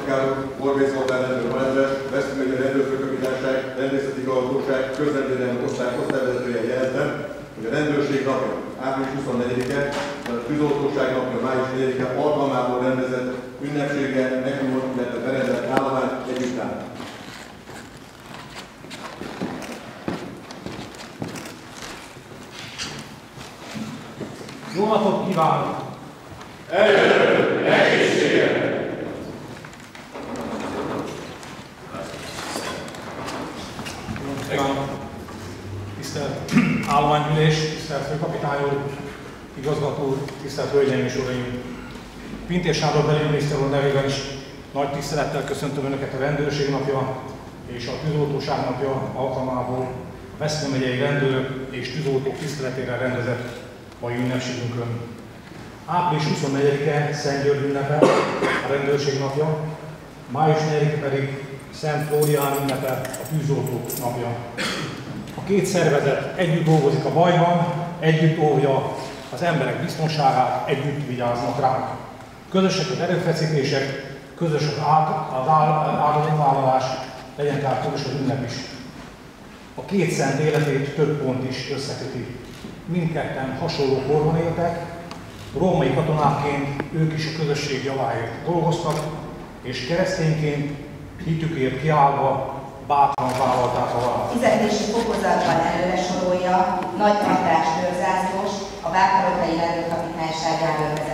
főparancsnokságok, Borbély Zoltán rendőr alelnök, Veszprém megyei rendőrfőkapitányság, rendészeti igazgatóság, közrendvédelmi osztályvezetője jelentem, hogy a rendőrség napja, április 24-e, a tűzoltóság napja, május 4-e alkalmából rendezett ünnepsége megnyújtott, illetve berendelt állomány együtt áll. Jó napot kívánok! Előbb, egészségre! Tisztelt állománygyűlés, tisztelt főkapitány úr, igazgató úr, tisztelt hölgyeim és uraim! Pintér Sándor belügyminiszter úr nevében is nagy tisztelettel köszöntöm Önöket a rendőrség napja és a tűzoltóság napja alkalmából a Veszprém megyei rendőrök és tűzoltók tiszteletére rendezett mai ünnepségünkön. Április 24-e Szent György ünnepe, a rendőrség napja, május 4-e pedig Szent Flórián ünnepe, a tűzoltók napja. A két szervezet együtt dolgozik a bajban, együtt óvja az emberek biztonságát, együtt vigyáznak ránk. Közösek az erőfeszítések, közös az áldozatvállalás, legyen tehát közös az ünnep is. A két szent életét több pont is összeköti. Mindketten hasonló korban éltek, római katonákként ők is a közösség javáért dolgoztak, és keresztényként hitükért kiállva bátran vállalták a választ. Fizetési fokozatban előre sorolja Nagy András őrzászlós, a Bákarotai Rendőrkapitányság járőrvezetője.